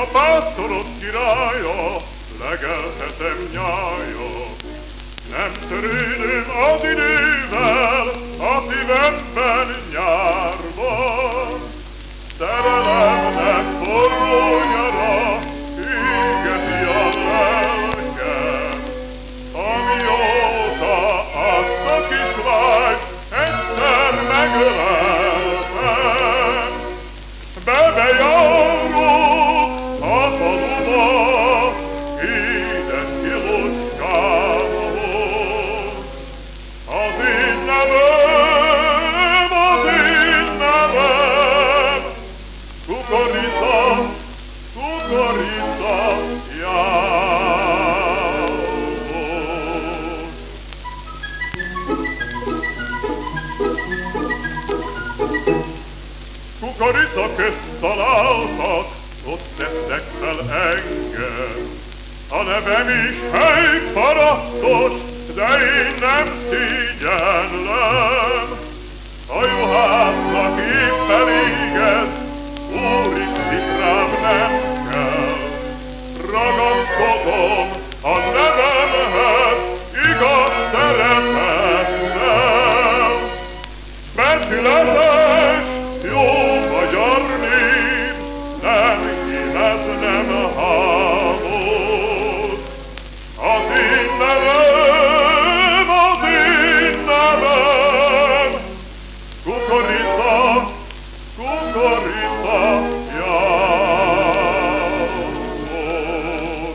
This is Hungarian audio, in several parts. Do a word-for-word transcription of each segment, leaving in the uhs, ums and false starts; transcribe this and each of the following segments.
a pásztorok királya, legeltetem nyája. Nem törődöm az idővel, a szívemben nyár van. Szerelemnek forró nyara, hűgeti a lelkem. Amióta azt a kislányt egyszer megöleltem. Bebejáró a faluba, édes kilocskámhoz. Az én nevem, az én nevem, Kukorica, Kukorica János. Kukorica közt találtak, ott tettek fel engem. A nevem is helyparasztos, de én nem szégyellem. A juhásznak épp eléged, úri citrám nem kell. Ragaszkodom a nevemhez, igaz szeretettel. Becsületes, jó magyar nép, nem hívez, nem hámos. Az én nevem, az én nevem, Kukorica, Kukorica János.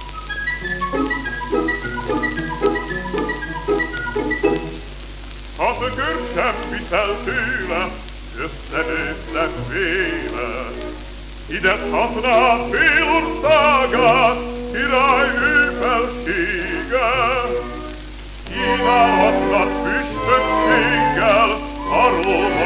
Ha szökör sem viszel tőle, összenőttem véle. Idezhatná félországát, király ő felsége. Kínálhatnak püspökséggel, arról